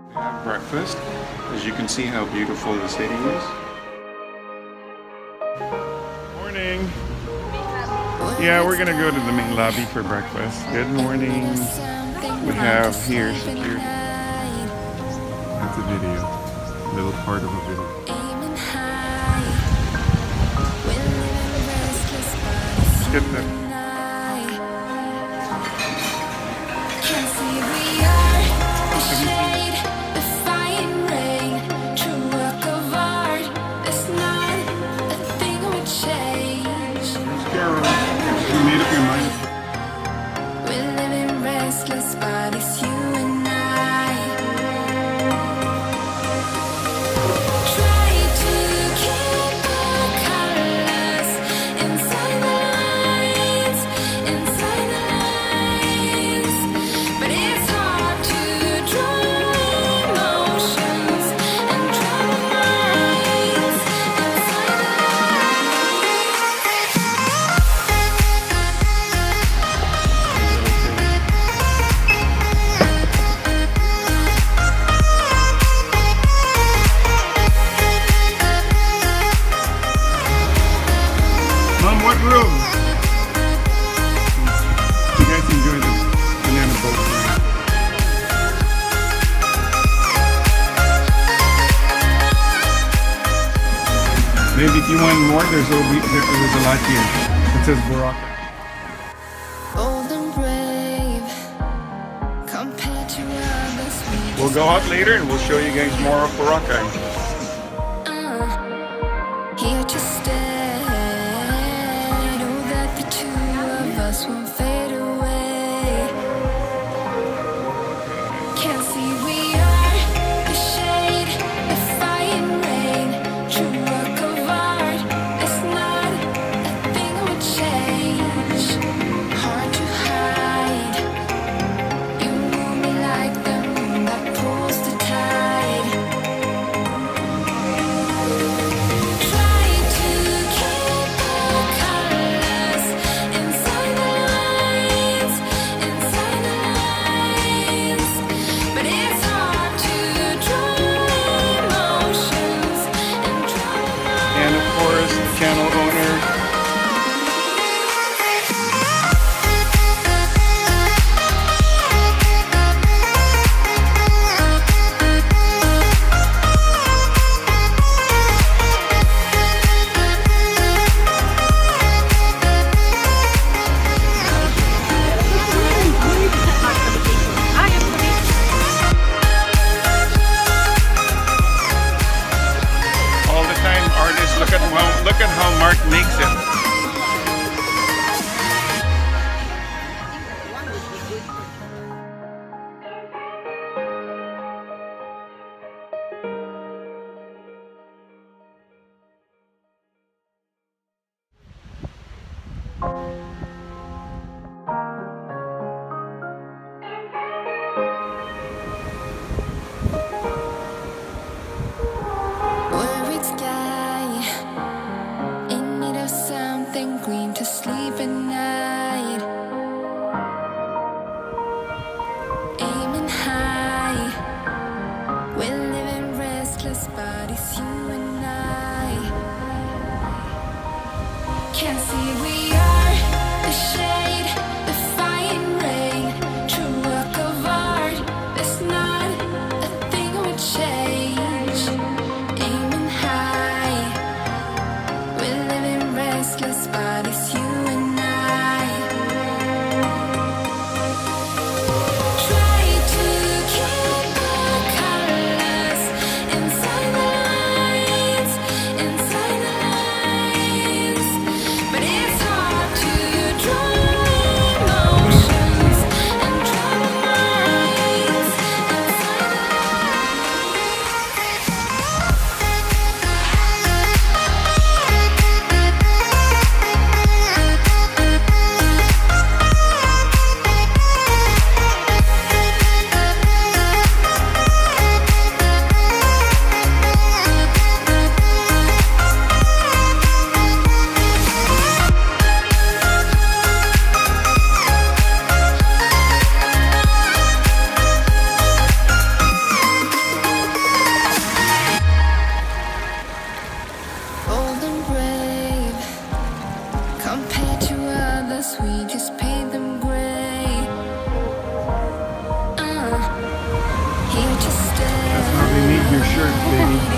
Have breakfast. As you can see how beautiful the city is. Morning. Yeah, we're gonna go to the main lobby for breakfast. Good morning. We have here security. That's a video. A little part of a video. Get that. You made up your mind. We're living restless bodies, you and I. Try to keep our colors inside the lines, but it's hard to draw emotions and draw minds inside the Mom, what room? You guys enjoy the banana boat ride. Maybe if you want more, there's a lot here. It says Boracay. bold and brave compared to others. We'll go out later and we'll show you guys more of Boracay. Here to stay. Know that the two of us won't fade away. Can't see we are the shade, the fire and rain. True work of art. It's not a thing would change. Hard to hide. You move me like the moon that pulls the tide. Try to keep our colors inside the lines, but it's hard to draw emotions and draw And of course, the channel owner. All the time, artists, look at how Mark makes it. worried sky in need of something green to sleep at night. Aiming high, we're living restless bodies, you and I. Can't see we are the shade, the fire and rain. True work of art. There's not a thing would change. Aiming high, we're living restless bodies, you and I. Try to keep our colors inside the lines, but it's hard. birthday.